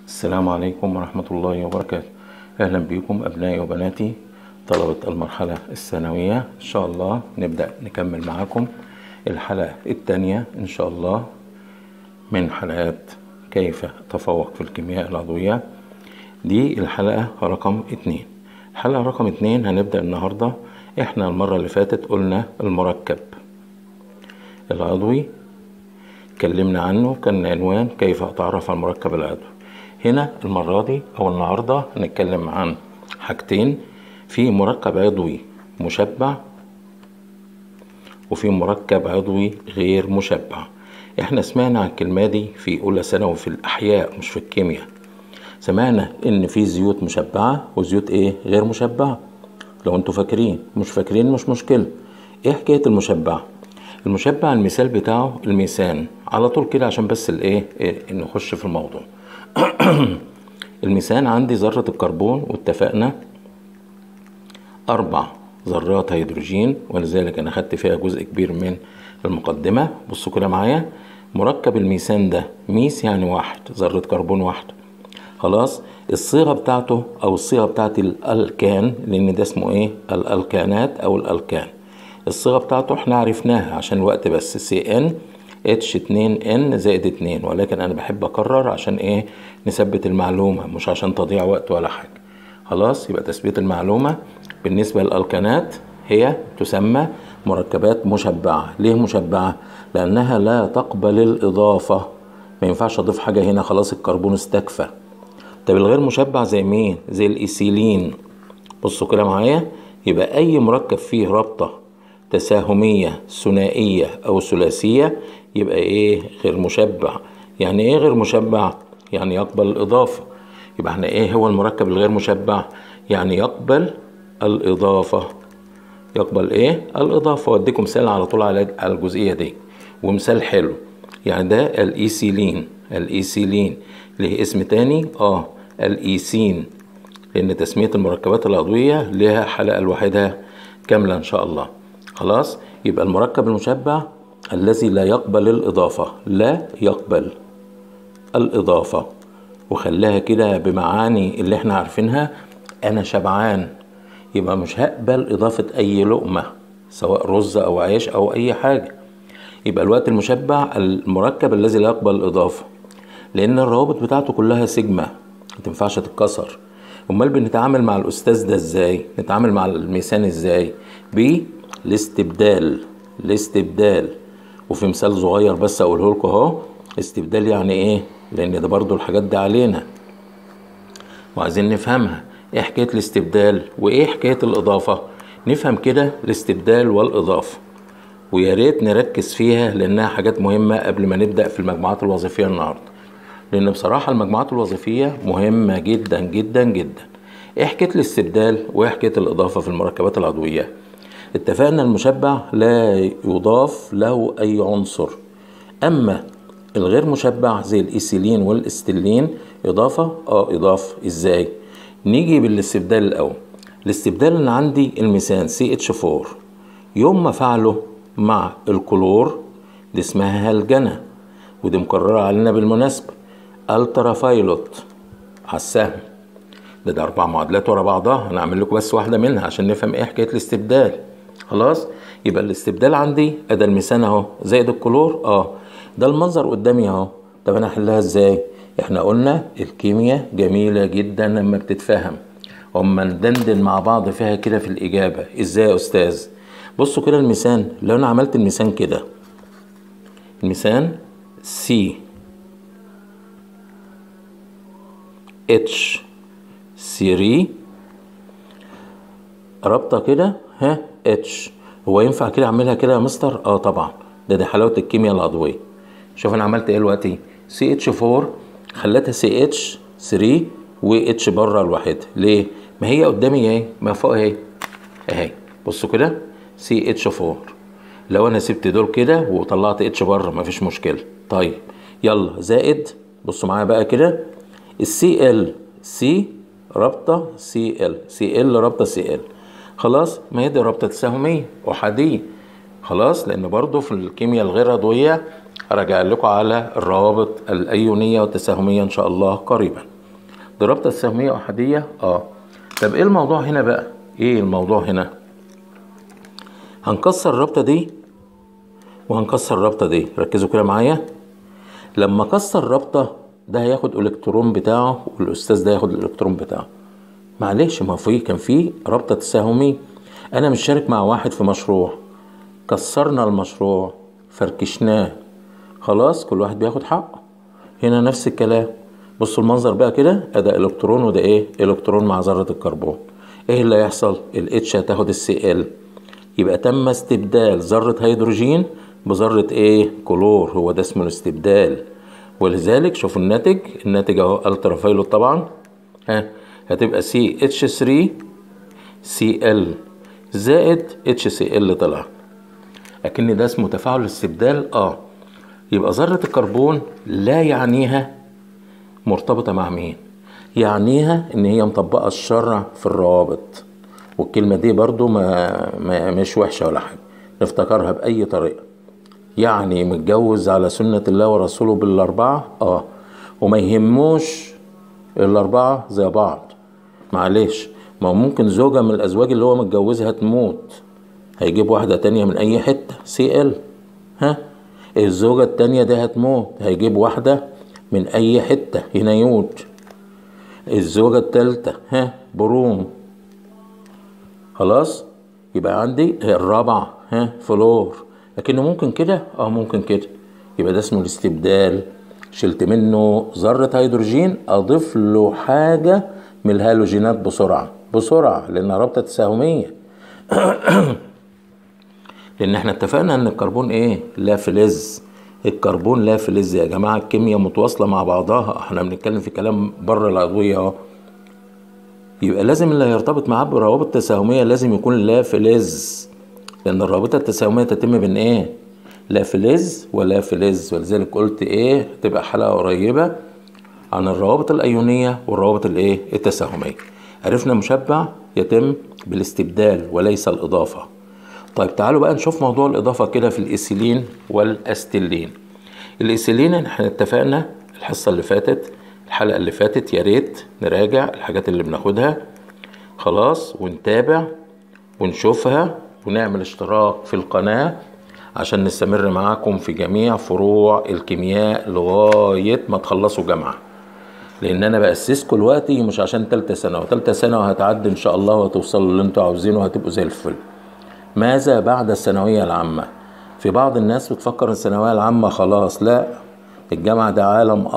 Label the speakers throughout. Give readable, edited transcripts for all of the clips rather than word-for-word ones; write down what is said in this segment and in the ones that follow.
Speaker 1: السلام عليكم ورحمة الله وبركاته. أهلا بكم أبنائي وبناتي طلبة المرحلة الثانوية. إن شاء الله نبدأ نكمل معاكم الحلقة الثانية إن شاء الله من حلقات كيف أتفوق في الكيمياء العضوية. دي الحلقة رقم 2. الحلقة رقم 2 هنبدأ النهاردة. إحنا المرة اللي فاتت قلنا المركب العضوي، اتكلمنا عنه، كان عنوان كيف أتعرف على المركب العضوي. هنا المرة دي أو النهاردة هنتكلم عن حاجتين، في مركب عضوي مشبع وفي مركب عضوي غير مشبع. احنا سمعنا عن الكلمة دي في أولى ثانوي في الأحياء مش في الكيمياء. سمعنا إن في زيوت مشبعة وزيوت غير مشبعة. لو انتوا فاكرين، مش فاكرين مش مشكلة. ايه حكاية المشبع؟ المشبع المثال بتاعه الميثان على طول كده عشان بس نخش في الموضوع. الميثان عندي ذرة الكربون واتفقنا 4 ذرات هيدروجين، ولذلك انا خدت فيها جزء كبير من المقدمة. بصوا كده معايا، مركب الميثان ده ميث يعني 1 ذرة كربون 1. خلاص، الصيغة بتاعته او الصيغة بتاعت الالكان، لان ده اسمه الالكانات او الالكان. الصيغة بتاعته احنا عرفناها عشان الوقت بس، CnH2n زائد 2، ولكن انا بحب اكرر عشان نثبت المعلومة مش عشان تضيع وقت ولا حاجة. خلاص، يبقى تثبيت المعلومة بالنسبة للألكانات هي تسمى مركبات مشبعة. ليه مشبعة؟ لأنها لا تقبل الإضافة، ما ينفعش أضيف حاجة هنا، خلاص الكربون استكفى. طب الغير مشبع زي مين؟ زي الإيثيلين. بصوا كده معايا، يبقى أي مركب فيه رابطة تساهمية ثنائية أو ثلاثية يبقى غير مشبع. يعني ايه غير مشبع؟ يعني يقبل الإضافة. يبقى احنا هو المركب الغير مشبع؟ يعني يقبل الإضافة. يقبل الإضافة. واديكم مثال على طول على الجزئية دي، ومثال حلو. يعني ده الإيثيلين. الإيثيلين له اسم تاني الإيثين، لأن تسمية المركبات العضوية لها حلقة لوحدها كاملة إن شاء الله. خلاص، يبقى المركب المشبع الذي لا يقبل الإضافة، لا يقبل الإضافة. وخلاها كده بمعاني اللي احنا عارفينها. أنا شبعان، يبقى مش هقبل إضافة أي لقمة سواء رز أو عيش أو أي حاجة. يبقى الوقت المشبع المركب الذي لا يقبل الإضافة، لأن الروابط بتاعته كلها سيجما متنفعش تتكسر. أمال بنتعامل مع الأستاذ ده إزاي؟ نتعامل مع الميثان إزاي؟ بالاستبدال. الاستبدال. وفي مثال صغير بس أقوله لكم أهو. استبدال يعني لأن ده برضو الحاجات دي علينا وعايزين نفهمها. ايه حكاية الاستبدال وايه حكاية الإضافة؟ نفهم كده الاستبدال والإضافة، ويا ريت نركز فيها لأنها حاجات مهمة قبل ما نبدأ في المجموعات الوظيفية النهاردة، لأن بصراحة المجموعات الوظيفية مهمة جدا جدا جدا. ايه حكاية الاستبدال وايه حكاية الإضافة في المركبات العضوية؟ اتفقنا المشبع لا يضاف له أي عنصر، أما الغير مشبع زي الإيثيلين والإستيلين إضافة. إضافة إزاي؟ نيجي بالاستبدال الأول. الاستبدال اللي عندي الميثان CH4 يوم ما فعله مع الكلور دي اسمها هلجنة، ودي مكررة علينا بالمناسبة. الترا فايلوت على السهم ده 4 معادلات ورا بعضها. انا هعمل لكم بس واحدة منها عشان نفهم ايه حكاية الاستبدال. خلاص، يبقى الاستبدال عندي ادي الميثان اهو زائد الكلور. ده المنظر قدامي اهو. طب انا احلها ازاي؟ احنا قلنا الكيمياء جميلة جدا لما بتتفهم، اما ندندن مع بعض فيها كده في الاجابة. ازاي يا استاذ؟ بصوا كده الميثان، لو انا عملت الميثان كده، الميثان CH3 رابطة كده H، هو ينفع كده اعملها كده يا مستر؟ طبعا، دي حلاوة الكيمياء العضوية. شوف انا عملت ايه دلوقتي. CH4 خلتها CH3 وH بره لوحدها. ليه؟ ما هي قدامي ما فوق اهي. بصوا كده CH4، لو انا سبت دول كده وطلعت H بره مفيش مشكلة. طيب يلا زائد، بصوا معايا بقى كده، الCl رابطة Cl رابطة Cl. خلاص، ما هي دي رابطة تساهمية أحادية. خلاص، لأن برضو في الكيمياء الغير عضوية هرجع لكم على الروابط الأيونية والتساهمية إن شاء الله قريبا. دي رابطة تساهمية أحادية. طب ايه الموضوع هنا بقى؟ ايه الموضوع هنا؟ هنكسر الرابطة دي وهنكسر الرابطة دي. ركزوا كده معايا. لما كسر الرابطة ده هياخد الكترون بتاعه والاستاذ ده هياخد الالكترون بتاعه. معلش، ما كان في رابطة تساهمية. انا مش شارك مع واحد في مشروع، كسرنا المشروع فركشناه، خلاص كل واحد بياخد حقه. هنا نفس الكلام. بصوا المنظر بقى كده، ده الكترون وده ايه؟ الكترون مع ذرة الكربون. ايه اللي هيحصل؟ الاتش هتاخد السي ال، يبقى تم استبدال ذرة هيدروجين بذرة ايه؟ كلور. هو ده اسمه الاستبدال. ولذلك شوفوا الناتج اهو الترا فايلوت طبعا. هتبقى سي اتش 3 سي ال زائد اتش سي ال طلع. لكن ده اسمه تفاعل استبدال. يبقى ذرة الكربون لا يعنيها مرتبطة مع مين؟ يعنيها ان هي مطبقة الشرع في الروابط. والكلمة دي برضو مش وحشة ولا حاجة، نفتكرها بأي طريقة. يعني متجوز على سنة الله ورسوله بالأربعة، وما يهموش الأربعة زي بعض. معلش، ما ممكن زوجة من الأزواج اللي هو متجوزها تموت، هيجيب واحدة تانية من أي حتة سي ال. الزوجة التانية دي هتموت، هيجيب واحدة من أي حتة هنا يود. الزوجة التالتة بروم. خلاص، يبقى عندي الرابعة فلور. لكنه ممكن كده، ممكن كده. يبقى ده اسمه الاستبدال. شلت منه ذرة هيدروجين، اضيف له حاجة من الهالوجينات بسرعة لانها رابطة تساهمية. لان احنا اتفقنا ان الكربون ايه؟ لا فلز. الكربون لا فلز يا جماعة، الكيمياء متواصلة مع بعضها، احنا بنتكلم في كلام بره العضوية يبقى لازم اللي هيرتبط معاه بروابط تساهمية لازم يكون لا فلز، لان الرابطة التساهمية تتم بين ايه؟ لا فلز ولا فلز. ولذلك قلت ايه؟ تبقى حلقة قريبة عن الروابط الايونية والروابط الايه؟ التساهمية. عرفنا مشبع يتم بالاستبدال وليس الاضافة. طيب تعالوا بقى نشوف موضوع الاضافة كده في الايثيلين والاستيلين. الايثيلين احنا اتفقنا الحصة اللي فاتت، الحلقة اللي فاتت، يا ريت نراجع الحاجات اللي بناخدها خلاص ونتابع ونشوفها ونعمل اشتراك في القناة عشان نستمر معاكم في جميع فروع الكيمياء لغاية ما تخلصوا جامعة. لان انا بأسسكم دلوقتي مش عشان تالتة سنة، وتالتة سنة وهتعدي ان شاء الله وهتوصلوا اللي انتوا عاوزينه وهتبقوا زي الفل. ماذا بعد الثانوية العامة؟ في بعض الناس بتفكر الثانوية العامة خلاص، لا، الجامعة ده عالم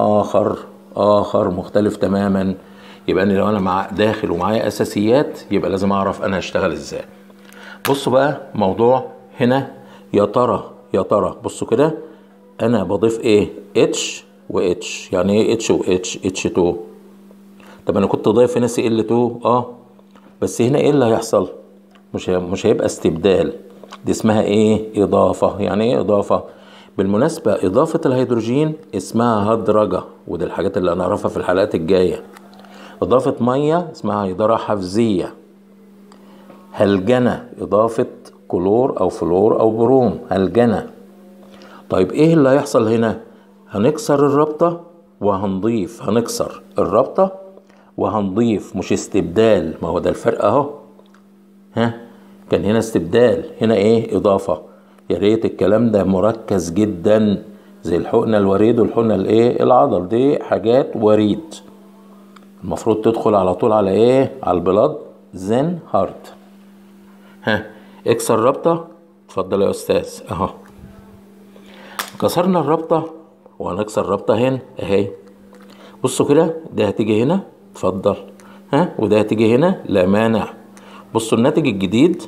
Speaker 1: آخر مختلف تماما. يبقى أنا لو أنا داخل ومعايا أساسيات يبقى لازم أعرف أنا هشتغل إزاي. بصوا بقى موضوع هنا، يا ترى بصوا كده، أنا بضيف إيه؟ اتش واتش. يعني إيه اتش واتش؟ اتش 2. طب أنا كنت ضايف هنا سي ال 2 بس هنا إيه اللي هيحصل؟ مش هيبقى استبدال، دي اسمها إيه؟ إضافة. يعني إيه إضافة؟ بالمناسبة إضافة الهيدروجين اسمها هدرجة، ودي الحاجات اللي هنعرفها في الحلقات الجاية. إضافة مية اسمها هيدرة حفزية. هلجنة إضافة كلور أو فلور أو بروم، هلجنة. طيب إيه اللي هيحصل هنا؟ هنكسر الرابطة وهنضيف، هنكسر الرابطة وهنضيف، مش استبدال. ما هو ده الفرق أهو. كان هنا استبدال، هنا إيه؟ إضافة. يا ريت الكلام ده مركز جدا، زي الحقنة الوريد والحقنة الايه؟ العضل. دي حاجات وريد المفروض تدخل على طول على ايه؟ على البلاد زين هارت. اكسر رابطة. اتفضل يا استاذ اهو. كسرنا الرابطة وهنكسر رابطة هنا اهي. بصوا كده، ده هتيجي هنا، اتفضل. وده هتيجي هنا، لا مانع. بصوا الناتج الجديد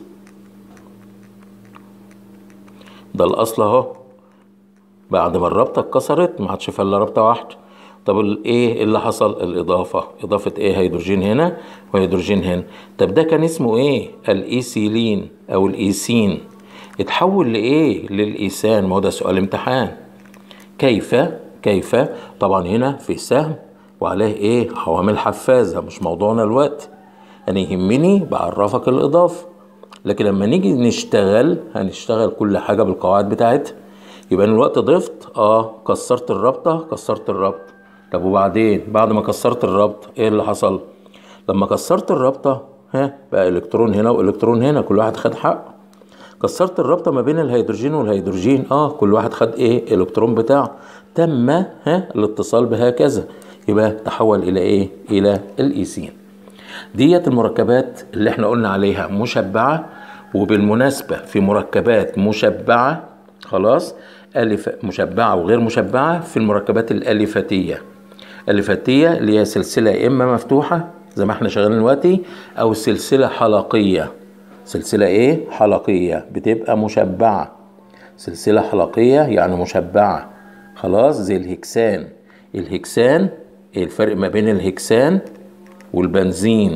Speaker 1: ده الاصل اهو. بعد ما الرابطه اتكسرت ما عادش فيها الا رابطه واحده. طب ايه اللي حصل؟ الاضافه. اضافه ايه؟ هيدروجين هنا وهيدروجين هنا. طب ده كان اسمه ايه؟ الايثيلين او الايثين، اتحول لايه؟ للايثان. ما هو ده سؤال امتحان. كيف؟ طبعا هنا في سهم وعليه ايه؟ عوامل حفازه، مش موضوعنا الوقت. انا يهمني بعرفك الاضافه، لكن لما نيجي نشتغل هنشتغل كل حاجة بالقواعد بتاعتها. يبقى انا الوقت ضفت كسرت الرابطة. طب وبعدين بعد ما كسرت الرابطة ايه اللي حصل؟ لما كسرت الرابطة بقى الكترون هنا والكترون هنا، كل واحد خد حق. كسرت الرابطة ما بين الهيدروجين والهيدروجين، كل واحد خد ايه؟ الكترون بتاعه. تم الاتصال بهكذا، يبقى تحول الى ايه؟ الى الايثين. ديت المركبات اللي احنا قلنا عليها مشبعة. وبالمناسبة في مركبات مشبعة، خلاص، مشبعة وغير مشبعة، في المركبات الأليفاتية. الأليفاتية اللي هي سلسلة يا إما مفتوحة زي ما احنا شغالين دلوقتي، أو سلسلة حلقية. سلسلة ايه؟ حلقية، بتبقى مشبعة. سلسلة حلقية يعني مشبعة، خلاص، زي الهكسان. الهكسان، ايه الفرق ما بين الهكسان والبنزين؟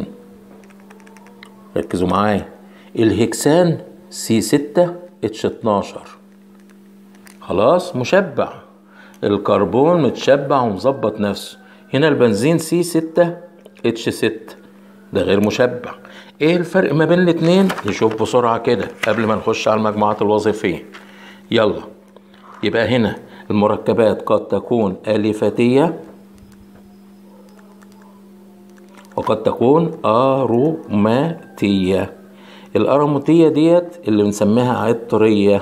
Speaker 1: ركزوا معايا. الهكسان C6H12، خلاص، مشبع. الكربون متشبع ومظبط نفسه. هنا البنزين C6H6، ده غير مشبع. ايه الفرق ما بين الاتنين؟ نشوف بسرعة كده قبل ما نخش على المجموعات الوظيفية. يلا، يبقى هنا المركبات قد تكون أليفاتية وقد تكون أروماتية. الأروماتية ديت اللي بنسميها عطرية،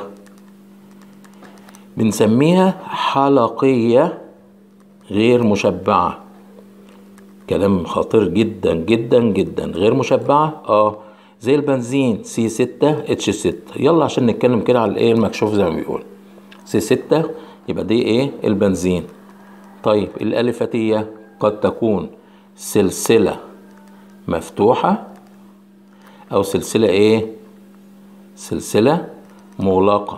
Speaker 1: بنسميها حلقية غير مشبعة. كلام خطير جدا جدا جدا. غير مشبعة زي البنزين C6H6. يلا عشان نتكلم كده على الايه المكشوف زي ما بيقول. C6 يبقى دي ايه؟ البنزين. طيب الأليفاتية قد تكون سلسلة مفتوحة او سلسلة ايه؟ سلسلة مغلقة.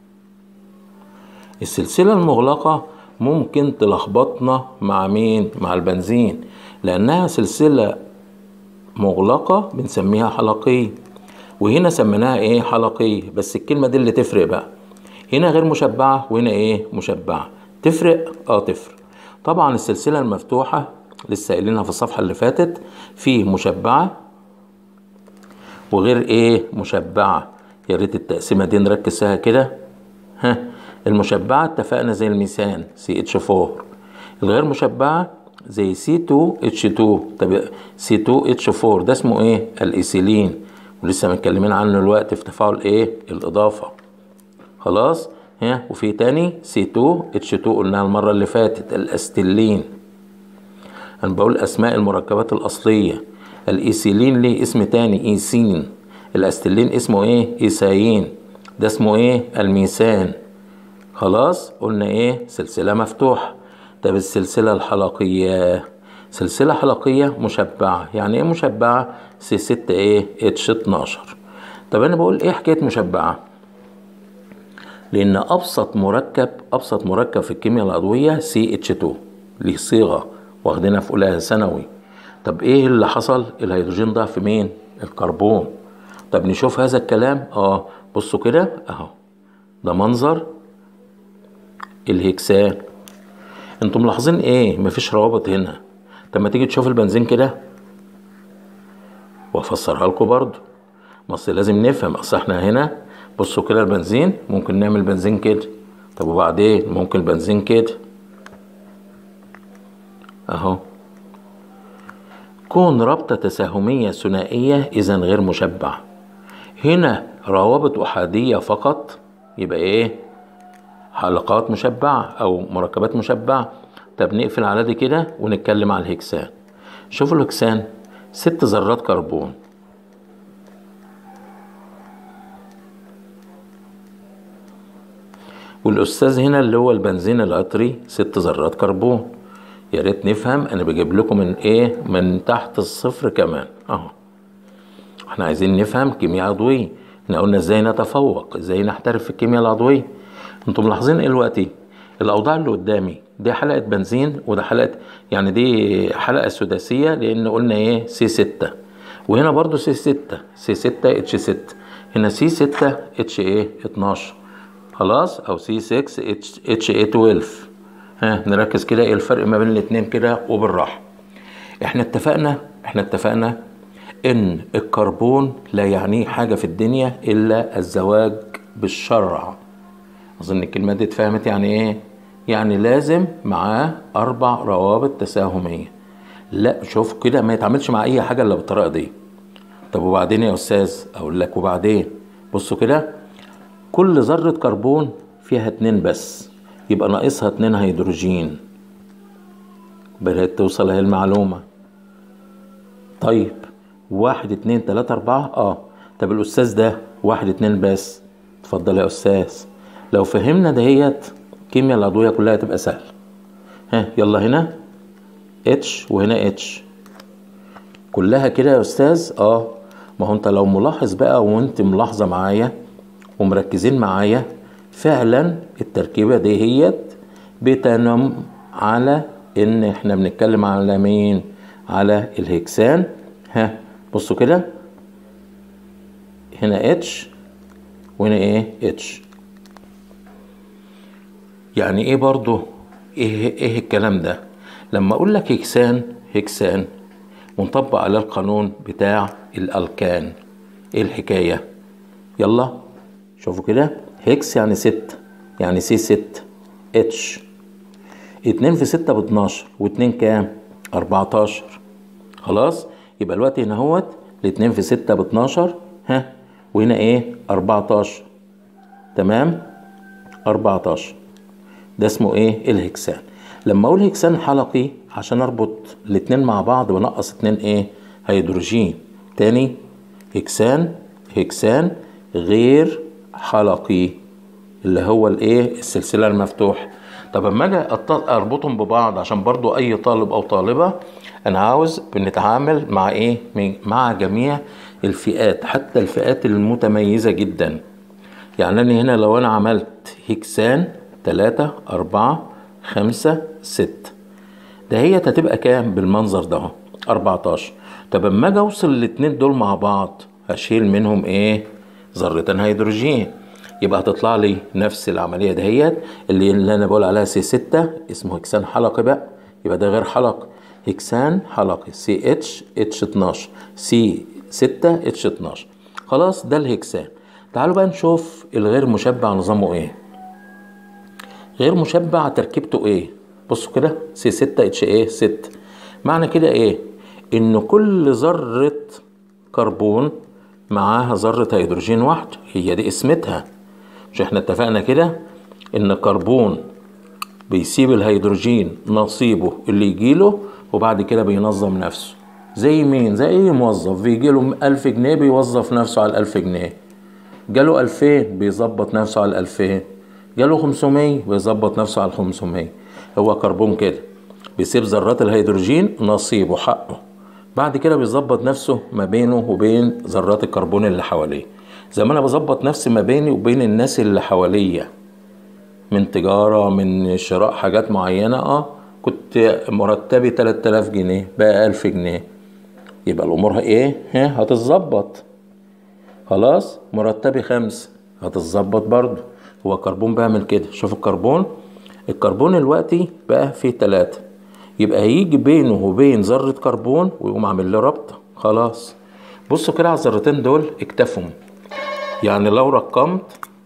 Speaker 1: السلسلة المغلقة ممكن تلخبطنا مع مين؟ مع البنزين، لانها سلسلة مغلقة بنسميها حلقية، وهنا سميناها ايه؟ حلقية. بس الكلمة دي اللي تفرق بقى، هنا غير مشبعة وهنا ايه؟ مشبعة. تفرق؟ تفرق طبعا. السلسلة المفتوحة لسه قايلينها في الصفحة اللي فاتت، فيه مشبعة وغير ايه؟ مشبعة. يا ريت التقسيمة دي نركز فيها كده. المشبعة اتفقنا زي الميثان CH4. الغير مشبعة زي C2H2. طب C2H4 ده اسمه ايه؟ الإيثيلين، ولسه متكلمين عنه دلوقتي في تفاعل ايه؟ الإضافة، خلاص. وفي تاني C2H2 قلناها المرة اللي فاتت، الأستيلين. أنا بقول أسماء المركبات الأصلية. الإيثيلين ليه اسم تاني إيثين. الأستيلين اسمه ايه؟ إيثايين. ده اسمه ايه؟ الميثان. خلاص، قلنا ايه؟ سلسلة مفتوحة. طب السلسلة الحلقية، سلسلة حلقية مشبعة. يعني ايه مشبعة؟ C6 ايه؟ H12. طب انا بقول ايه حكاية مشبعة؟ لان ابسط مركب في الكيمياء العضوية CH2، ليه صيغة واخدينها في اولى ثانوي. طب ايه اللي حصل؟ الهيدروجين ضاع في مين؟ الكربون. طب نشوف هذا الكلام. بصوا كده اهو، ده منظر الهكسان. انتم ملاحظين ايه؟ مفيش روابط هنا. طب ما تيجي تشوف البنزين كده وافسرها لكم برضو. بس لازم نفهم، اصل احنا هنا بصوا كده البنزين ممكن نعمل بنزين كده. طب وبعدين ممكن بنزين كده اهو. كون رابطة تساهمية ثنائية اذا غير مشبع. هنا روابط احادية فقط، يبقى ايه؟ حلقات مشبعة او مركبات مشبعة. طب نقفل على دي كده ونتكلم على الهكسان. شوفوا الهكسان 6 ذرات كربون، والاستاذ هنا اللي هو البنزين العطري 6 ذرات كربون. يا ريت نفهم، انا بجيب لكم من ايه؟ من تحت الصفر كمان اهو. احنا عايزين نفهم كيمياء عضوية. احنا قلنا ازاي نتفوق، ازاي نحترف في الكيمياء العضوية. انتم ملاحظين ايه دلوقتي؟ الاوضاع اللي قدامي دي حلقة بنزين وده حلقة، يعني دي حلقة سداسية، لان قلنا ايه؟ C6. وهنا برضو C6H6. هنا C6H12، خلاص، او C6H12. نركز كده ايه الفرق ما بين الاتنين كده وبالراحة. احنا اتفقنا ان الكربون لا يعنيه حاجة في الدنيا الا الزواج بالشرع. اظن الكلمة دي اتفهمت يعني ايه؟ يعني لازم معاه 4 روابط تساهمية. لا شوف كده ما يتعاملش مع اي حاجة الا بالطريقة دي. طب وبعدين يا استاذ؟ اقول لك وبعدين. بصوا كده، كل ذرة كربون فيها 2 بس، يبقى ناقصها 2 هيدروجين. بدأت توصل اهي المعلومة. طيب 1 2 3 4 طب الأستاذ ده 1 2 بس. اتفضل يا أستاذ. لو فهمنا دهيت الكيمياء العضوية كلها تبقى سهلة. ها يلا هنا اتش وهنا اتش كلها كده يا أستاذ. ما هو انت لو ملاحظ بقى وانت ملاحظة معايا ومركزين معايا، فعلا التركيبة دهيت بتنم على ان احنا بنتكلم على مين؟ على الهكسان. ها بصوا كده، هنا اتش وهنا ايه؟ اتش. يعني ايه برضو؟ ايه الكلام ده؟ لما اقول لك هكسان، هكسان ونطبق على القانون بتاع الالكان، ايه الحكاية؟ يلا شوفوا كده، هكس يعني 6، يعني سي 6 اتش. 2 في 6 ب12 و2 كام؟ 14. خلاص يبقى الوقت هنا اهوت ال2 في 6 ب12. ها وهنا ايه؟ 14. تمام 14. ده اسمه ايه؟ الهكسان. لما اقول هكسان حلقي عشان اربط الاتنين مع بعض بنقص 2 ايه؟ هيدروجين. تاني هكسان، هكسان غير حلقي اللي هو الايه؟ السلسله المفتوح. طب اما اجي اربطهم ببعض عشان برضو اي طالب او طالبه، انا عاوز بنتعامل مع ايه؟ مع جميع الفئات، حتى الفئات المتميزه جدا. يعني انا هنا لو انا عملت هكسان 3 4 5 6 ده هي هتبقى كام بالمنظر ده اهو؟ 14. طب اما اجي اوصل الاتنين دول مع بعض هشيل منهم ايه؟ ذرتين هيدروجين. يبقى هتطلع لي نفس العمليه دهيت اللي انا بقول عليها سي 6 اسمه هكسان حلقي بقى. يبقى ده غير حلقي، هكسان حلقي سي اتش اتش 12 سي 6 اتش 12. خلاص ده الهكسان. تعالوا بقى نشوف الغير مشبع نظامه ايه. غير مشبع تركيبته ايه؟ بصوا كده سي 6 اتش ايه 6. معنى كده ايه؟ ان كل ذرة كربون معاها ذرة هيدروجين واحد، هي دي اسمتها. مش احنا اتفقنا كده ان الكربون بيسيب الهيدروجين نصيبه اللي يجيله وبعد كده بينظم نفسه. زي مين؟ زي اي موظف بيجيله 1000 جنيه بيوظف نفسه على 1000 جنيه، جاله 2000 بيظبط نفسه على 2000، جاله 500 بيظبط نفسه على 500. هو كربون كده بيسيب ذرات الهيدروجين نصيبه حقه، بعد كده بيظبط نفسه ما بينه وبين ذرات الكربون اللي حواليه. زي ما انا بظبط نفسي ما بيني وبين الناس اللي حواليا من تجارة، من شراء حاجات معينة. كنت مرتبي 3000 جنيه بقى 1000 جنيه، يبقى الامور ايه؟ هتتظبط. خلاص مرتبي 5 هتتظبط برضو. هو كربون بيعمل كده. شوف الكربون دلوقتي بقى فيه 3، يبقى هيجي بينه وبين ذرة كربون ويقوم عامل له رابطة. خلاص بصوا كده على الذرتين دول اكتفهم. يعني لو رقمت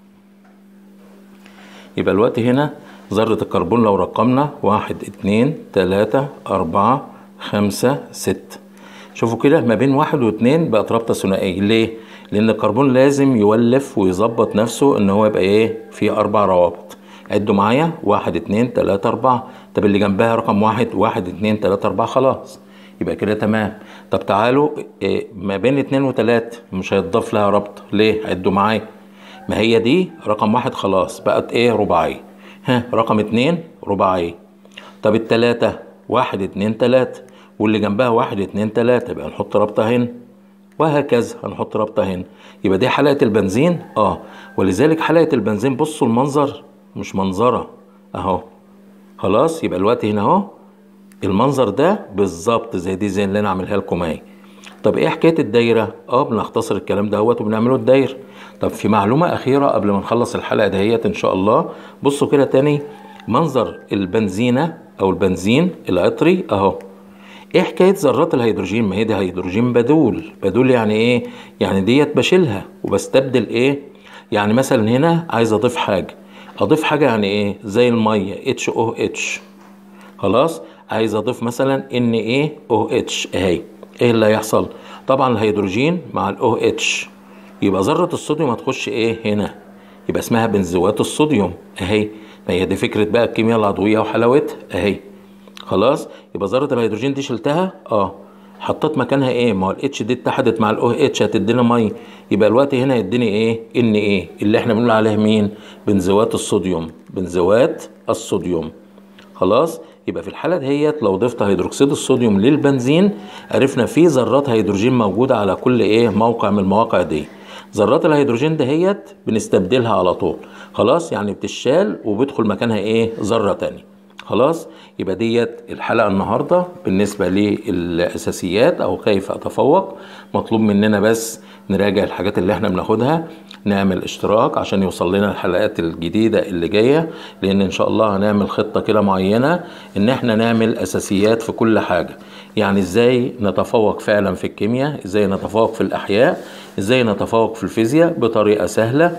Speaker 1: يبقى الوقت هنا ذرة الكربون لو رقمنا 1 2 3 4 5 6. شوفوا كده ما بين 1 و2 بقت رابطة ثنائية. ليه؟ لأن الكربون لازم يولف ويظبط نفسه إن هو يبقى إيه؟ فيه 4 روابط. عدوا معايا 1 2 3 4. طب اللي جنبها رقم 1 2 3 4 خلاص يبقى كده تمام. طب تعالوا ما بين 2 و3 مش هيتضاف لها رابطة. ليه؟ عدوا معايا. ما هي دي رقم 1 خلاص بقت ايه؟ رباعية. رقم 2 رباعية. طب التلاتة 1 2 3 واللي جنبها 1 2 3 يبقى نحط رابطة هنا، وهكذا هنحط رابطة هنا. يبقى دي حلقة البنزين. ولذلك حلقة البنزين بصوا المنظر مش منظرة اهو. خلاص يبقى الوقت هنا اهو المنظر ده بالظبط زي دي، زي اللي انا عاملها لكم اهي. طب ايه حكايه الدايره؟ بنختصر الكلام دهوت وبنعمله الدايره. طب في معلومه اخيره قبل ما نخلص الحلقه دهيت ان شاء الله. بصوا كده تاني منظر البنزينه او البنزين العطري اهو. ايه حكايه ذرات الهيدروجين؟ ما هي دي هيدروجين بدول. بدول يعني ايه؟ يعني ديت بشيلها وبستبدل ايه؟ يعني مثلا هنا عايز اضيف حاجه، اضيف حاجة يعني ايه زي المية HOH. خلاص، عايز اضيف مثلا NaOH اهي. ايه اللي هيحصل؟ طبعا الهيدروجين مع ال OH يبقى ذرة الصوديوم هتخش ايه هنا، يبقى اسمها بنزوات الصوديوم اهي. ما هي دي فكرة بقى الكيمياء العضوية وحلاوتها اهي. خلاص، يبقى ذرة الهيدروجين دي شلتها حطيت مكانها ايه؟ ما هو الاتش دي اتحدت مع الاو اتش هتدينا ميه، يبقى الوقت هنا يديني ايه؟ ان ايه اللي احنا بنقول عليها مين؟ بنزوات الصوديوم، بنزوات الصوديوم. خلاص، يبقى في الحالة دهيت لو ضفت هيدروكسيد الصوديوم للبنزين عرفنا في ذرات هيدروجين موجودة على كل ايه موقع من المواقع دي. ذرات الهيدروجين دهيت بنستبدلها على طول. خلاص، يعني بتشال وبيدخل مكانها ايه؟ ذرة تانية. خلاص، يبقى ديت الحلقة النهاردة بالنسبة للأساسيات أو كيف أتفوق. مطلوب مننا بس نراجع الحاجات اللي احنا بناخدها، نعمل اشتراك عشان يوصل لنا الحلقات الجديدة اللي جاية، لأن إن شاء الله هنعمل خطة كده معينة إن احنا نعمل أساسيات في كل حاجة. يعني إزاي نتفوق فعلا في الكيمياء، إزاي نتفوق في الأحياء، إزاي نتفوق في الفيزياء بطريقة سهلة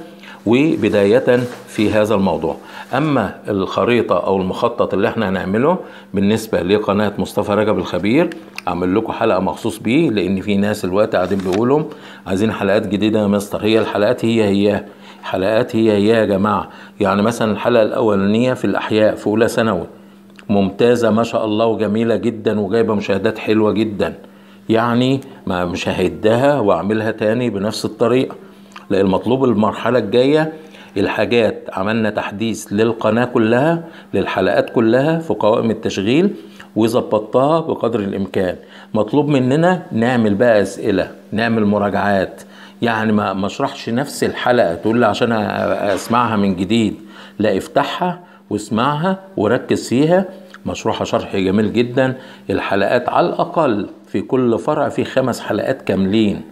Speaker 1: وبداية في هذا الموضوع. أما الخريطة أو المخطط اللي احنا هنعمله بالنسبة لقناة مصطفى رجب الخبير، أعمل لكم حلقة مخصوص بيه، لأن في ناس الوقت قاعدين بيقولوا عايزين حلقات جديدة يا مستر. هي الحلقات هي حلقات هي يا جماعة. يعني مثلا الحلقة الأولانية في الأحياء في أولى ثانوي ممتازة ما شاء الله وجميلة جدا وجايبة مشاهدات حلوة جدا، يعني ما مش ههدها وأعملها تاني بنفس الطريقة. لا، المطلوب المرحلة الجاية الحاجات عملنا تحديث للقناة كلها، للحلقات كلها في قوائم التشغيل وظبطتها بقدر الإمكان. مطلوب مننا نعمل بقى أسئلة، نعمل مراجعات. يعني ما اشرحش نفس الحلقة تقول لي عشان أسمعها من جديد، لا، افتحها واسمعها وركز فيها. مشروحة شرح جميل جدا. الحلقات على الأقل في كل فرع في 5 حلقات كاملين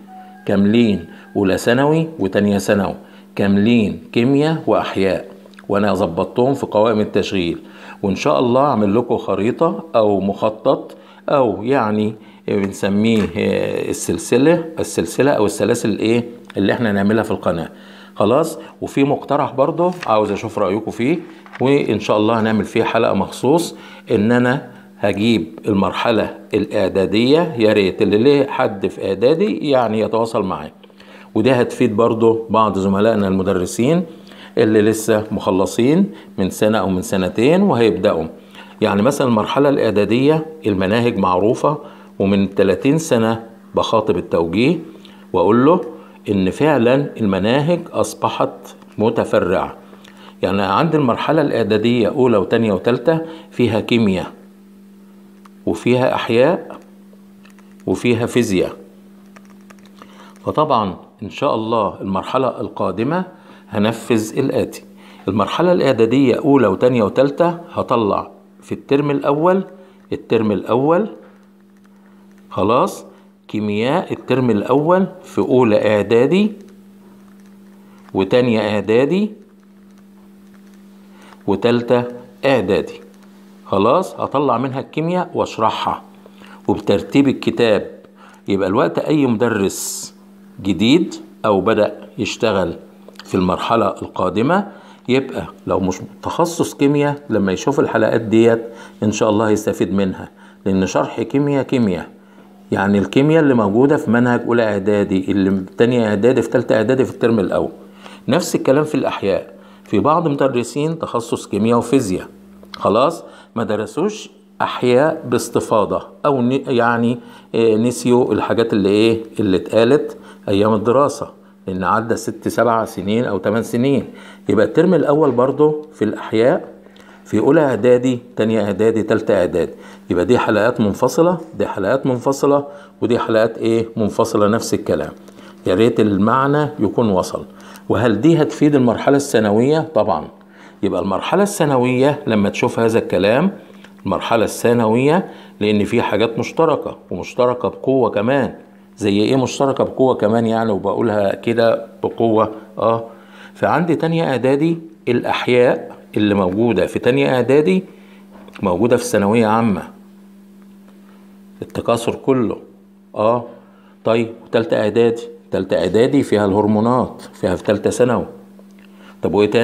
Speaker 1: أولى ثانوي وتانية ثانوي كاملين كيمياء وأحياء، وأنا ظبطتهم في قوائم التشغيل. وإن شاء الله أعمل لكم خريطة أو مخطط أو يعني بنسميه السلسلة أو السلاسل اللي احنا نعملها في القناة. خلاص، وفي مقترح برضه عاوز أشوف رأيكم فيه، وإن شاء الله هنعمل فيه حلقة مخصوص إن أنا هجيب المرحلة الإعدادية. يا ريت اللي ليه حد في إعدادي يعني يتواصل معي، ودي هتفيد برضو بعض زملائنا المدرسين اللي لسه مخلصين من سنة أو من سنتين وهيبدأوا. يعني مثلا المرحلة الإعدادية المناهج معروفة، ومن 30 سنة بخاطب التوجيه وأقول له إن فعلا المناهج أصبحت متفرعة. يعني عند المرحلة الإعدادية أولى وتانية وتالتة فيها كيمياء وفيها أحياء وفيها فيزياء. فطبعا إن شاء الله المرحلة القادمة هنفذ الآتي: المرحلة الإعدادية أولى وتانية وتالتة هطلع في الترم الأول خلاص كيمياء الترم الأول في أولى إعدادي وتانية إعدادي وتالتة إعدادي. خلاص، هطلع منها الكيمياء واشرحها وبترتيب الكتاب. يبقى الوقت أي مدرس جديد أو بدأ يشتغل في المرحلة القادمة يبقى لو مش تخصص كيمياء لما يشوف الحلقات ديت إن شاء الله يستفيد منها، لأن شرح كيمياء يعني الكيمياء اللي موجودة في منهج أولى إعدادي، اللي تانية إعدادي، في تالتة إعدادي في الترم الأول. نفس الكلام في الأحياء، في بعض مدرسين تخصص كيمياء وفيزياء خلاص ما درسوش أحياء باستفاضة، أو يعني نسيوا الحاجات اللي اتقالت أيام الدراسة، لأن عدى 6 7 سنين أو 8 سنين. يبقى الترم الأول برضو في الأحياء في أولى إعدادي تانية إعدادي تالتة إعدادي. يبقى دي حلقات منفصلة، دي حلقات منفصلة، ودي حلقات منفصلة، نفس الكلام. يا ريت المعنى يكون وصل. وهل دي هتفيد المرحلة الثانوية؟ طبعا. يبقى المرحلة الثانوية لما تشوف هذا الكلام، المرحلة الثانوية لأن في حاجات مشتركة ومشتركة بقوة كمان. زي مشتركة بقوة كمان يعني، وبقولها كده بقوة فعندي تانية إعدادي الأحياء اللي موجودة في تانية إعدادي موجودة في ثانوية عامة، التكاثر كله. طيب تالتة إعدادي فيها الهرمونات، فيها في تالتة ثانوي. طب وإيه تاني؟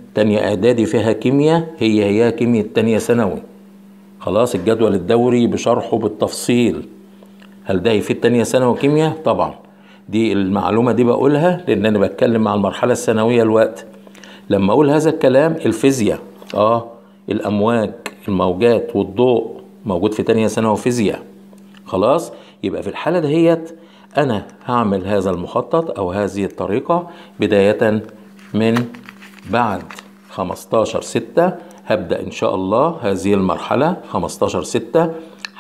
Speaker 1: تانية اعدادي فيها كيمياء هي كيمياء تانية ثانوي. خلاص الجدول الدوري بشرحه بالتفصيل. هل ده يفيد تانية ثانوي كيمياء؟ طبعا. دي المعلومة دي بقولها لان انا بتكلم مع المرحلة الثانوية الوقت. لما اقول هذا الكلام الفيزياء الامواج الموجات والضوء موجود في تانية ثانوي فيزياء. خلاص يبقى في الحالة دهيت انا هعمل هذا المخطط او هذه الطريقة بداية من بعد 15/6. هبدأ ان شاء الله هذه المرحلة 15/6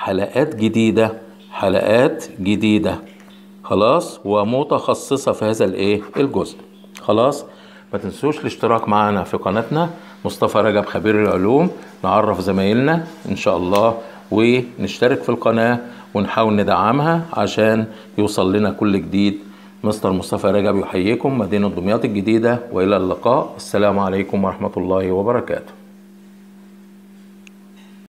Speaker 1: حلقات جديدة خلاص ومتخصصة في هذا الجزء. خلاص ما تنسوش الاشتراك معنا في قناتنا مصطفى رجب خبير العلوم. نعرف زمايلنا ان شاء الله ونشترك في القناة ونحاول ندعمها عشان يوصل لنا كل جديد. مستر مصطفى رجب يحييكم، مدينة دمياط الجديدة، وإلى اللقاء. السلام عليكم ورحمة الله وبركاته.